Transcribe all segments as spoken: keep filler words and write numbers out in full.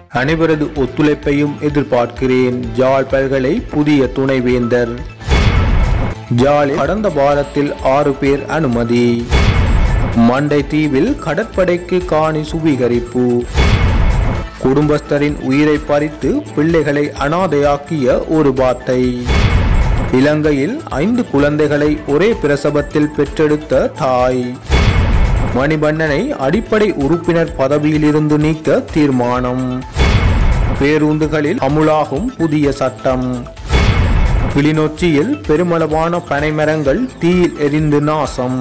அனைவரது ஒத்துழைப்பையும் எதிர்பார்க்கிறேன். ஜாழ் பல்கலை புதிய துணைவேந்தர். ஜாலில் கடந்த வாரத்தில் ஆறு பேர் அனுமதி. மண்டை தீவில் கடற்படைக்கு காணி சுவீகரிப்பு. குடும்பஸ்தரின் உயிரை பறித்து பிள்ளைகளை அனாதையாக்கிய ஒரு வார்த்தை. இலங்கையில் ஐந்து குழந்தைகளை ஒரே பிரசவத்தில் பெற்றெடுத்த தாய். மணிவண்ணனை அடிப்படை உறுப்பினர் பதவியிலிருந்து நீக்க தீர்மானம். பேருந்துகளில் அமுலாகும் புதிய சட்டம். கிளிநொச்சியில் பெருமளவான பனைமரங்கள் தீயில் எரிந்து நாசம்.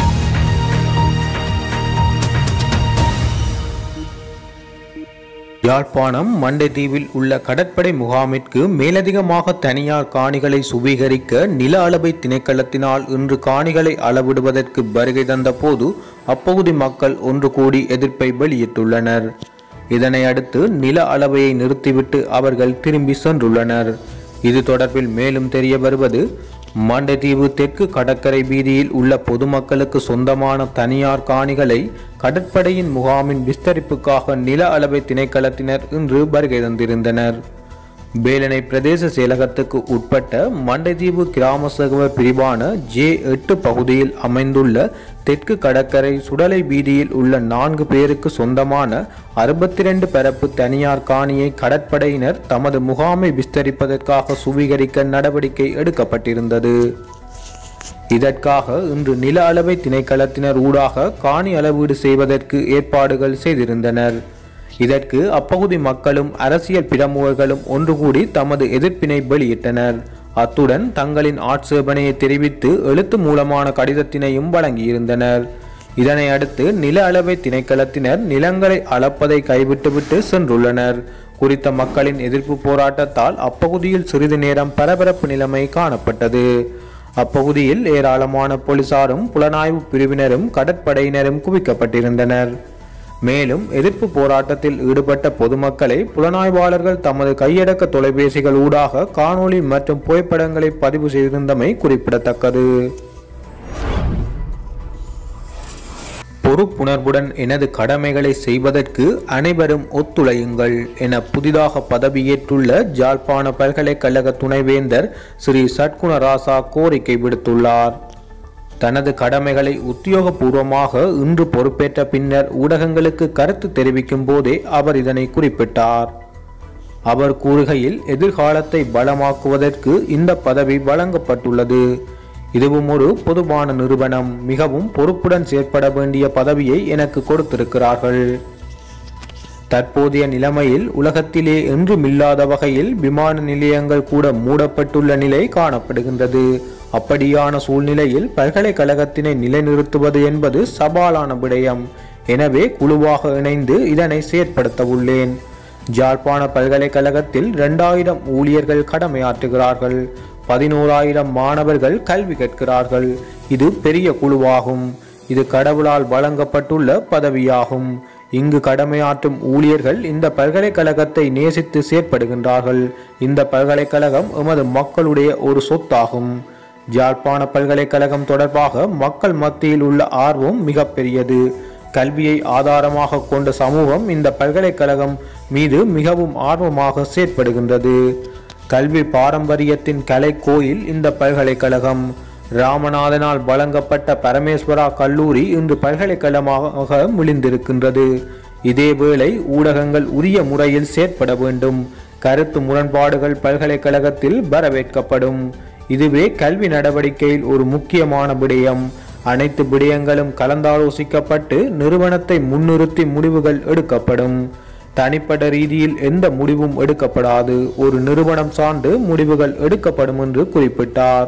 யாழ்ப்பாணம் மண்டைதீவில் உள்ள கடற்படை முகாமிற்கு மேலதிகமாக தனியார் காணிகளை சுவீகரிக்க நில அளவை திணைக்களத்தினால் இன்று காணிகளை அளவிடுவதற்கு வருகை தந்த போது அப்பகுதி மக்கள் ஒன்று கூடி எதிர்ப்பை வெளியிட்டுள்ளனர். இதனை அடுத்து நில அளவையை நிறுத்திவிட்டு அவர்கள் திரும்பி சென்றுள்ளனர். இது தொடர்பில் மேலும் தெரிய வருவது, மண்டைதீவு தெற்கு கடற்கரை வீதியில் உள்ள பொதுமக்களுக்கு சொந்தமான தனியார் காணிகளை கடற்படையின் முகாமின் விஸ்தரிப்புக்காக நில அளவை திணைக்களத்தினர் இன்று வருகை தந்திருந்தனர். பேலனை பிரதேச செயலகத்துக்கு உட்பட்ட மண்டைதீவு கிராம சேவை பிரிவான ஜே எட்டு பகுதியில் அமைந்துள்ள தெற்கு கடற்கரை சுடலை வீதியில் உள்ள நான்கு பேருக்கு சொந்தமான அறுபத்தி இரண்டு பரப்பு தனியார் காணியை கடற்படையினர் தமது முகாமை விஸ்தரிப்பதற்காக சுவீகரிக்க நடவடிக்கை எடுக்கப்பட்டிருந்தது. இதற்காக இன்று நில அளவை திணைக்களத்தினர் ஊடாக காணி அளவீடு செய்வதற்கு ஏற்பாடுகள் செய்திருந்தனர். இதற்கு அப்பகுதி மக்களும் அரசியல் பிரமுகர்களும் ஒன்று கூடி தமது எதிர்ப்பினை வெளியிட்டனர். அத்துடன் தங்களின் ஆட்சேபனையை தெரிவித்து எழுத்து மூலமான கடிதத்தினையும் வழங்கியிருந்தனர். இதனை அடுத்து நில அளவை திணைக்களத்தினர் நிலங்களை அளப்பதை கைவிட்டுவிட்டு சென்றுள்ளனர். குறித்த மக்களின் எதிர்ப்பு போராட்டத்தால் அப்பகுதியில் சிறிது நேரம் பரபரப்பு நிலைமை காணப்பட்டது. அப்பகுதியில் ஏராளமான போலீசாரும் புலனாய்வு பிரிவினரும் கடற்படையினரும் குவிக்கப்பட்டிருந்தனர். மேலும் எதிர்ப்பு போராட்டத்தில் ஈடுபட்ட பொதுமக்களை புலனாய்வாளர்கள் தமது கையடக்க தொலைபேசிகள் ஊடாக காணொளி மற்றும் புகைப்படங்களை பதிவு செய்திருந்தமை குறிப்பிடத்தக்கது. பொறுப்புணர்வுடன் எனது கடமைகளை செய்வதற்கு அனைவரும் ஒத்துழையுங்கள் என புதிதாக பதவியேற்றுள்ள ஜாழ்ப்பாண பல்கலைக்கழக துணைவேந்தர் ஸ்ரீ சட்குணராசா கோரிக்கை விடுத்துள்ளார். தனது கடமைகளை உத்தியோகபூர்வமாக இன்று பொறுப்பேற்ற பின்னர் ஊடகங்களுக்கு கருத்து தெரிவிக்கும் போதே அவர் இதனை குறிப்பிட்டார். அவர் கூறுகையில், எதிர்காலத்தை பலமாக்குவதற்கு இந்த பதவி வழங்கப்பட்டுள்ளது. இதுவும் ஒரு பொதுவான நிறுவனம். மிகவும் பொறுப்புடன் செயற்பட வேண்டிய பதவியை எனக்கு கொடுத்திருக்கிறார்கள். தற்போதைய நிலைமையில் உலகத்திலே என்றுமில்லாத வகையில் விமான நிலையங்கள் கூட மூடப்பட்டுள்ள நிலை காணப்படுகின்றது. அப்படியான சூழ்நிலையில் பல்கலைக்கழகத்தினை நிலைநிறுத்துவது என்பது சவாலான விடயம். எனவே குழுவாக இணைந்து இதனை செயற்படுத்த உள்ளேன். ஜாழ்ப்பாண பல்கலைக்கழகத்தில் இரண்டாயிரம் ஊழியர்கள் கடமையாற்றுகிறார்கள். பதினோராயிரம் மாணவர்கள் கல்வி கற்கிறார்கள். இது பெரிய குழுவாகும். இது கடவுளால் வழங்கப்பட்டுள்ள பதவியாகும். இங்கு கடமையாற்றும் ஊழியர்கள் இந்த பல்கலைக்கழகத்தை நேசித்து செயற்படுகின்றார்கள். இந்த பல்கலைக்கழகம் எமது மக்களுடைய ஒரு சொத்தாகும். ஜாழ்ப்பாண பல்கலைக்கழகம் தொடர்பாக மக்கள் மத்தியில் உள்ள ஆர்வம் மிக பெரியது. கல்வியை ஆதாரமாக கொண்ட சமூகம் இந்த பல்கலைக்கழகம் மீது மிகவும் ஆர்வமாக செயற்படுகின்றது. கல்வி பாரம்பரியத்தின் கலை கோயில் இந்த பல்கலைக்கழகம். ராமநாதனால் வழங்கப்பட்ட பரமேஸ்வரா கல்லூரி இன்று பல்கலைக்கழகமாக விழிந்திருக்கின்றது. இதேவேளை ஊடகங்கள் உரிய முறையில் செயற்பட வேண்டும். கருத்து முரண்பாடுகள் பல்கலைக்கழகத்தில் வரவேற்கப்படும். இதுவே கல்வி நடவடிக்கையில் ஒரு முக்கியமான விடயம். அனைத்து விடயங்களும் கலந்தாலோசிக்கப்பட்டு நிறுவனத்தை முன்னிறுத்தி முடிவுகள் எடுக்கப்படும். தனிப்பட்ட ரீதியில் எந்த முடிவும் எடுக்கப்படாது. ஒரு நிறுவனம் சார்ந்து முடிவுகள் எடுக்கப்படும் என்று குறிப்பிட்டார்.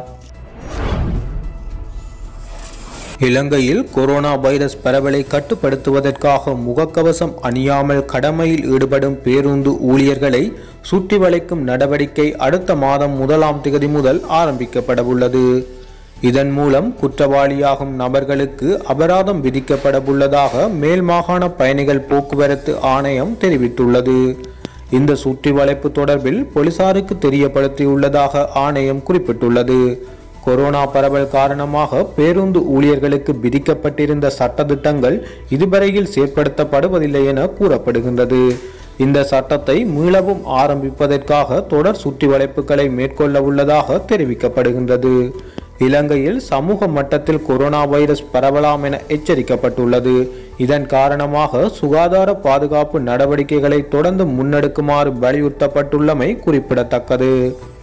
இலங்கையில் கொரோனா வைரஸ் பரவலை கட்டுப்படுத்துவதற்காக முகக்கவசம் அணியாமல் கடமையில் ஈடுபடும் பேருந்து ஊழியர்களை சுற்றி வளைக்கும் நடவடிக்கை அடுத்த மாதம் முதலாம் திகதி முதல் ஆரம்பிக்கப்பட உள்ளது. இதன் மூலம் குற்றவாளியாகும் நபர்களுக்கு அபராதம் விதிக்கப்பட உள்ளதாக மேல் மாகாண பயணிகள் போக்குவரத்து ஆணையம் தெரிவித்துள்ளது. இந்த சுற்றி வளைப்பு தொடர்பில் போலீசாருக்கு தெரியப்படுத்தியுள்ளதாக ஆணையம் குறிப்பிட்டுள்ளது. கொரோனா பரவல் காரணமாக பேருந்து ஊழியர்களுக்கு விதிக்கப்பட்டிருந்த சட்டத்திட்டங்கள் இதுவரையில் செயற்படுத்தப்படுவதில்லை என கூறப்படுகின்றது. இந்த சட்டத்தை மீளவும் ஆரம்பிப்பதற்காக தொடர் சுற்றி வளைப்புகளை மேற்கொள்ள உள்ளதாக தெரிவிக்கப்படுகின்றது. இலங்கையில் சமூக மட்டத்தில் கொரோனா வைரஸ் பரவலாம் என எச்சரிக்கப்பட்டுள்ளது. இதன் காரணமாக சுகாதார பாதுகாப்பு நடவடிக்கைகளை தொடர்ந்து முன்னெடுக்குமாறு வலியுறுத்தப்பட்டுள்ளமை குறிப்பிடத்தக்கது.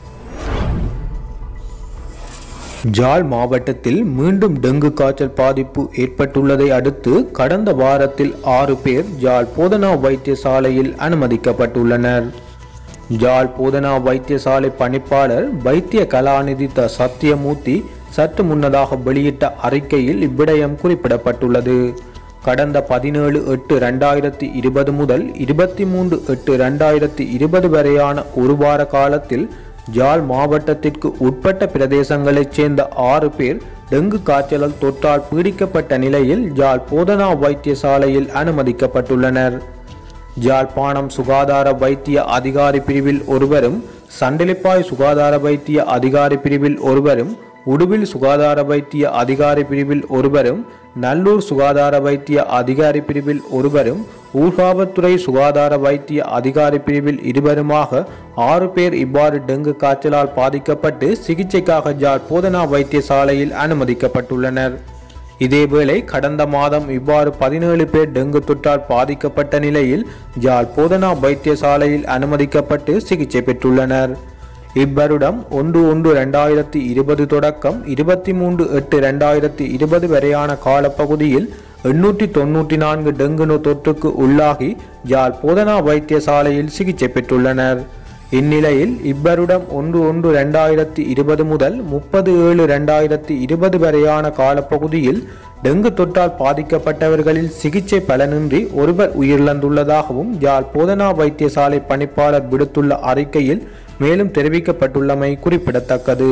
ஜாழ் மாவட்டத்தில் மீண்டும் டெங்கு காய்ச்சல் பாதிப்பு ஏற்பட்டுள்ளதை அடுத்து கடந்த வாரத்தில் ஆறு பேர் ஜாழ் போதனா வைத்தியசாலையில் அனுமதிக்கப்பட்டுள்ளனர். ஜாழ் போதனா வைத்தியசாலை பணிப்பாளர் வைத்திய கலாநிதி த சத்தியமூர்த்தி சற்று முன்னதாக வெளியிட்ட அறிக்கையில் இவ்விடயம் குறிப்பிடப்பட்டுள்ளது. கடந்த பதினேழு எட்டு இரண்டாயிரத்தி இருபது முதல் இருபத்தி மூன்று எட்டு இரண்டாயிரத்தி இருபது வரையான ஒரு வார காலத்தில் ஜாழ் மாவட்டத்திற்கு உட்பட்ட பிரதேசங்களைச் சேர்ந்த ஆறு பேர் டெங்கு காய்ச்சலால் தொற்றால் பீடிக்கப்பட்ட நிலையில் ஜாழ் போதனா வைத்தியசாலையில் அனுமதிக்கப்பட்டுள்ளனர். ஜாழ்ப்பாணம் சுகாதார வைத்திய அதிகாரி பிரிவில் ஒருவரும், சண்டிலிப்பாய் சுகாதார வைத்திய அதிகாரி பிரிவில் ஒருவரும், உடுவில் சுகாதார வைத்திய அதிகாரி பிரிவில் ஒருவரும், நல்லூர் சுகாதார வைத்திய அதிகாரி பிரிவில் ஒருவரும், ஊர்காவத்துறை சுகாதார வைத்திய அதிகாரி பிரிவில் இருவருமாக ஆறு பேர் இவ்வாறு டெங்கு காய்ச்சலால் பாதிக்கப்பட்டு சிகிச்சைக்காக ஜாழ் போதனா வைத்தியசாலையில் அனுமதிக்கப்பட்டுள்ளனர். இதேவேளை கடந்த மாதம் இவ்வாறு பதினேழு பேர் டெங்கு தொற்றால் பாதிக்கப்பட்ட நிலையில் ஜாழ் போதனா வைத்தியசாலையில் அனுமதிக்கப்பட்டு சிகிச்சை பெற்றுள்ளனர். இவ்வருடம் ஒன்று ஒன்று இரண்டாயிரத்தி இருபது தொடக்கம் இருபத்தி மூன்று எட்டு இரண்டாயிரத்தி இருபது வரையான காலப்பகுதியில் எண்ணூற்றி தொன்னூற்றி நான்கு டெங்கு நோய் தொற்றுக்கு உள்ளாகி ஜாழ் போதனா வைத்தியசாலையில் சிகிச்சை பெற்றுள்ளனர். இந்நிலையில் இவ்வருடம் ஒன்று ஒன்று இரண்டாயிரத்தி இருபது முதல் முப்பது ஏழு இரண்டாயிரத்தி இருபது வரையான காலப்பகுதியில் டெங்கு தொற்றால் பாதிக்கப்பட்டவர்களில் சிகிச்சை பலனின்றி ஒருவர் உயிரிழந்துள்ளதாகவும் ஜாழ் போதனா வைத்தியசாலை பணிப்பாளர் விடுத்துள்ள அறிக்கையில் மேலும் தெரிவிக்கப்பட்டுள்ளமை குறிப்பிடத்தக்கது.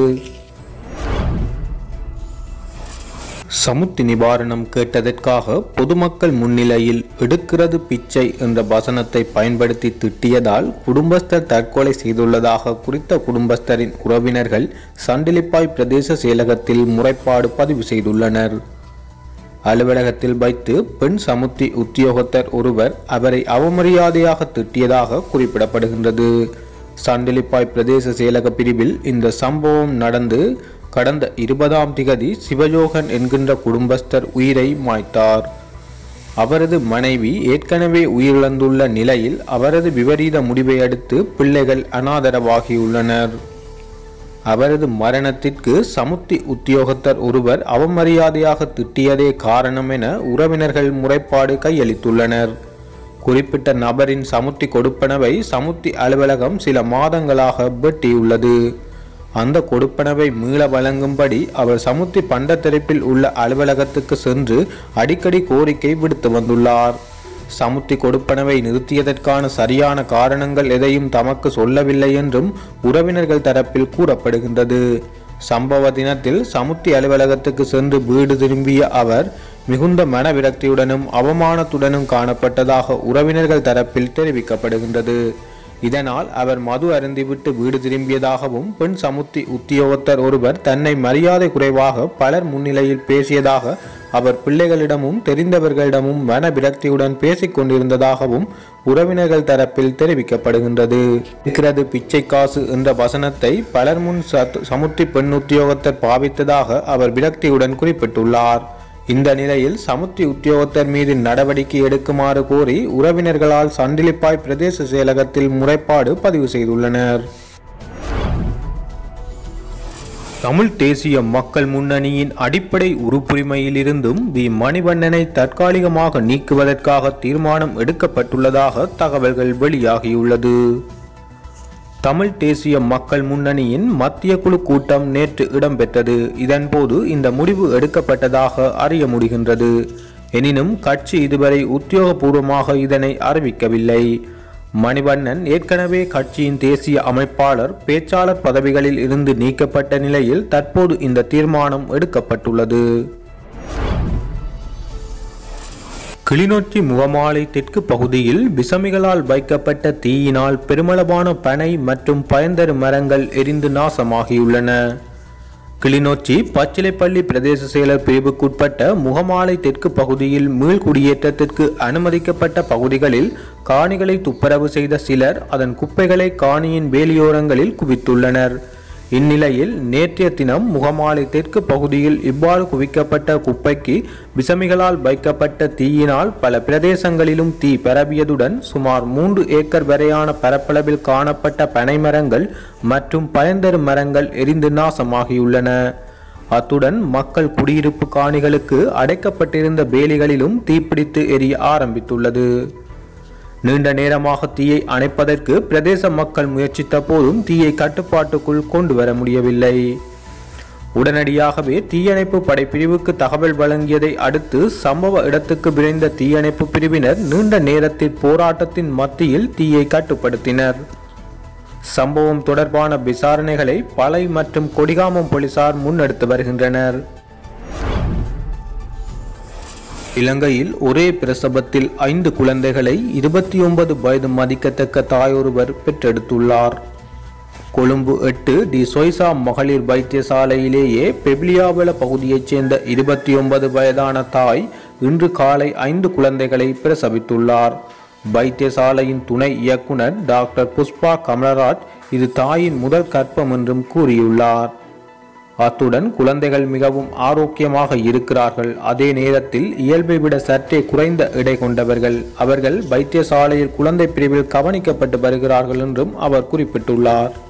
சமுத்தி நிவாரணம் கேட்டதற்காக பொதுமக்கள் முன்னிலையில் எடுக்கிறது பிச்சை என்ற வசனத்தை பயன்படுத்தி திட்டியதால் குடும்பஸ்தர் தற்கொலை செய்துள்ளதாக குறித்த குடும்பஸ்தரின் உறவினர்கள் சண்டிலிப்பாய் பிரதேச செயலகத்தில் முறைப்பாடு பதிவு செய்துள்ளனர். அலுவலகத்தில் வைத்து பெண் சமுத்தி உத்தியோகத்தர் ஒருவர் அவரை அவமரியாதையாக திட்டியதாக குறிப்பிடப்படுகின்றது. சண்டிலிப்பாய் பிரதேச செயலக பிரிவில் இந்த சம்பவம் நடந்து கடந்த இருபதாம் திகதி சிவயோகன் என்கின்ற குடும்பஸ்தர் உயிரை மாய்த்தார். அவரது மனைவி ஏற்கனவே உயிரிழந்துள்ள நிலையில் அவரது விபரீத முடிவை அடுத்து பிள்ளைகள் அனாதரவாகியுள்ளனர். அவரது மரணத்திற்கு சமுத்தி உத்தியோகத்தர் ஒருவர் அவமரியாதையாக திட்டியதே காரணம் என உறவினர்கள் முறைப்பாடு கையளித்துள்ளனர். குறிப்பிட்ட நபரின் சமுத்தி கொடுப்பனவை சமுத்தி அலுவலகம் சில மாதங்களாக வெட்டியுள்ளது. அந்த கொடுப்பனவை மீள வழங்கும்படி அவர் சமுத்தி பண்டத்தரிப்பில் உள்ள அலுவலகத்துக்கு சென்று அடிக்கடி கோரிக்கை விடுத்து வந்துள்ளார். சமுத்தி கொடுப்பனவை நிறுத்தியதற்கான சரியான காரணங்கள் எதையும் தமக்கு சொல்லவில்லை என்றும் உறவினர்கள் தரப்பில் கூறப்படுகின்றது. சம்பவ தினத்தில் சமுத்தி அலுவலகத்துக்கு சென்று வீடு திரும்பிய அவர் மிகுந்த மனவிரக்தியுடனும் அவமானத்துடனும் காணப்பட்டதாக உறவினர்கள் தரப்பில் தெரிவிக்கப்படுகின்றது. இதனால் அவர் மது அருந்திவிட்டு வீடு திரும்பியதாகவும் பெண் சமுத்தி உத்தியோகத்தர் ஒருவர் தன்னை மரியாதை குறைவாக பலர் முன்னிலையில் பேசியதாக அவர் பிள்ளைகளிடமும் தெரிந்தவர்களிடமும் மன விரக்தியுடன் பேசிக் கொண்டிருந்ததாகவும் உறவினர்கள் தரப்பில் தெரிவிக்கப்படுகின்றது. இருக்கிறது பிச்சை காசு என்ற வசனத்தை பலர் முன் சமுத்தி பெண் உத்தியோகத்தர் பாவித்ததாக அவர் விரக்தியுடன் குறிப்பிட்டுள்ளார். இந்த நிலையில் சமுத்தி உத்தியோகத்தர் மீது நடவடிக்கை எடுக்குமாறு கோரி உறவினர்களால் சண்டிலிப்பாய் பிரதேச செயலகத்தில் முறைப்பாடு பதிவு செய்துள்ளனர். தமிழ் தேசிய மக்கள் முன்னணியின் அடிப்படை உறுப்புரிமையிலிருந்தும் வி மணிவண்ணனை தற்காலிகமாக நீக்குவதற்காக தீர்மானம் எடுக்கப்பட்டுள்ளதாக தகவல்கள் வெளியாகியுள்ளது. தமிழ் தேசிய மக்கள் முன்னணியின் மத்திய குழு கூட்டம் நேற்று இடம்பெற்றது. இதன்போது இந்த முடிவு எடுக்கப்பட்டதாக அறிய முடிகின்றது. எனினும் கட்சி இதுவரை உத்தியோகபூர்வமாக இதனை அறிவிக்கவில்லை. மணிவண்ணன் ஏற்கனவே கட்சியின் தேசிய அமைப்பாளர், பேச்சாளர் பதவிகளில் இருந்து நீக்கப்பட்ட நிலையில் தற்போது இந்த தீர்மானம் எடுக்கப்பட்டுள்ளது. கிளிநொச்சி முகமாலை தெற்கு பகுதியில் விசமிகளால் வைக்கப்பட்ட தீயினால் பெருமளவான பனை மற்றும் பயன்தரு மரங்கள் எரிந்து நாசமாகியுள்ளன. கிளிநொச்சி பச்சிலைப்பள்ளி பிரதேச செயலர் பிரிவுக்குட்பட்ட முகமாலை தெற்கு பகுதியில் மீள்குடியேற்றத்திற்கு அனுமதிக்கப்பட்ட பகுதிகளில் காணிகளை துப்புரவு செய்த சிலர் அதன் குப்பைகளை காணியின் வேலியோரங்களில் குவித்துள்ளனர். இந்நிலையில் நேற்றைய தினம் முகமாலை தெற்கு பகுதியில் இவ்வாறு குவிக்கப்பட்ட குப்பைக்கு விசமிகளால் வைக்கப்பட்ட தீயினால் பல பிரதேசங்களிலும் தீ பரவியதுடன் சுமார் மூன்று ஏக்கர் வரையான பரப்பளவில் காணப்பட்ட பனைமரங்கள் மற்றும் பயன்தரு மரங்கள் எரிந்து நாசமாகியுள்ளன. அத்துடன் மக்கள் குடியிருப்பு காணிகளுக்கு அடைக்கப்பட்டிருந்த வேலிகளிலும் தீப்பிடித்து எரிய ஆரம்பித்துள்ளது. நீண்ட நேரமாக தீயை அணைப்பதற்கு பிரதேச மக்கள் முயற்சித்த போதும் தீயை கட்டுப்பாட்டுக்குள் கொண்டு வர முடியவில்லை. உடனடியாகவே தீயணைப்பு படைப்பிரிவுக்கு தகவல் வழங்கியதை அடுத்து சம்பவ இடத்துக்கு விரைந்த தீயணைப்பு பிரிவினர் நீண்ட நேரத்தில் போராட்டத்தின் மத்தியில் தீயை கட்டுப்படுத்தினர். சம்பவம் தொடர்பான விசாரணைகளை பளை மற்றும் கொடிகாமம் போலீசார் முன்னெடுத்து வருகின்றனர். இலங்கையில் ஒரே பிரசவத்தில் ஐந்து குழந்தைகளை இருபத்தி ஒன்பது வயது மதிக்கத்தக்க தாயொருவர் பெற்றெடுத்துள்ளார். கொழும்பு எட்டு டி சொய்சா மகளிர் வைத்தியசாலையிலேயே பெப்லியாவல பகுதியைச் சேர்ந்த இருபத்தி ஒன்பது வயதான தாய் இன்று காலை ஐந்து குழந்தைகளை பிரசவித்துள்ளார். வைத்தியசாலையின் துணை இயக்குனர் டாக்டர் புஷ்பா கமலராஜ் இது தாயின் முதல் கர்ப்பம் என்றும் கூறியுள்ளார். அத்துடன் குழந்தைகள் மிகவும் ஆரோக்கியமாக இருக்கிறார்கள். அதே நேரத்தில் இயல்பை விட சற்றே குறைந்த எடை கொண்டவர்கள். அவர்கள் வைத்தியசாலையில் குழந்தை பிரிவில் கவனிக்கப்பட்டு வருகிறார்கள் என்றும் அவர் குறிப்பிட்டுள்ளார்.